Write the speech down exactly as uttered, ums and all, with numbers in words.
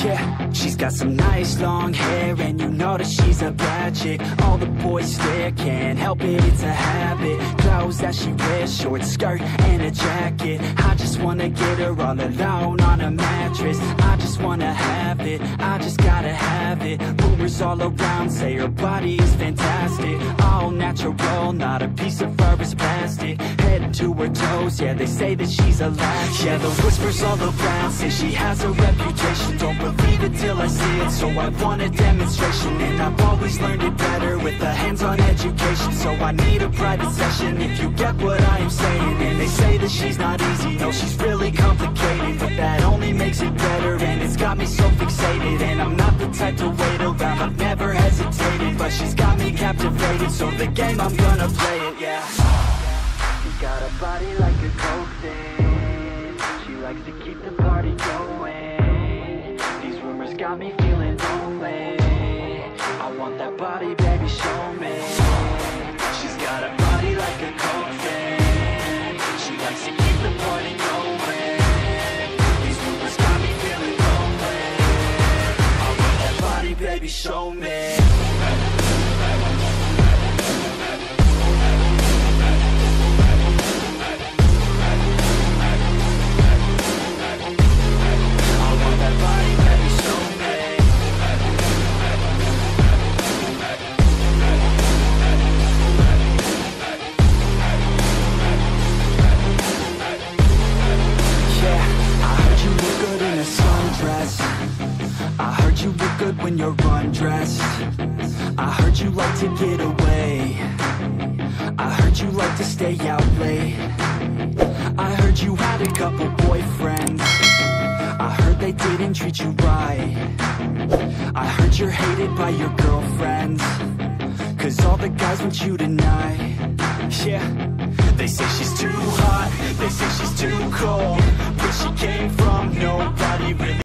Yeah, she's got some nice long hair, and you know that she's a bad chick. All the boys stare, can't help it, it's a habit. Clothes that she wears, short skirt and a jacket. I just wanna get her all alone on a mattress. I just wanna have it, I just gotta have it. Rumors all around say her body is fantastic. All natural, not a piece of fur is plastic. Head to her toes, yeah, they say that she's a latch. Yeah, the whispers all around say she has a reputation. Don't believe it till I see it, so I want a demonstration. And I've always learned it better with a hands-on education. So I need a private session, if you get what I am saying. And they say that she's not easy, no, she's really complicated. But that only makes it better, and it's got me so fixated. And I'm not the type to wait around, I've never hesitated. But she's got me captivated, so the game, I'm gonna play it, yeah. She's got a body like a coke thing. She likes to keep the party going. These rumors got me feeling lonely. I want that body, baby, show me. She's got a body like a coke thing. She likes to keep the party going. These rumors got me feeling lonely. I want that body, baby, show me. I heard you look good when you're undressed. I heard you like to get away. I heard you like to stay out late. I heard you had a couple boyfriends. I heard they didn't treat you right. I heard you're hated by your girlfriends, cause all the guys want you tonight. Yeah, they say she's too hot, they say she's too cold.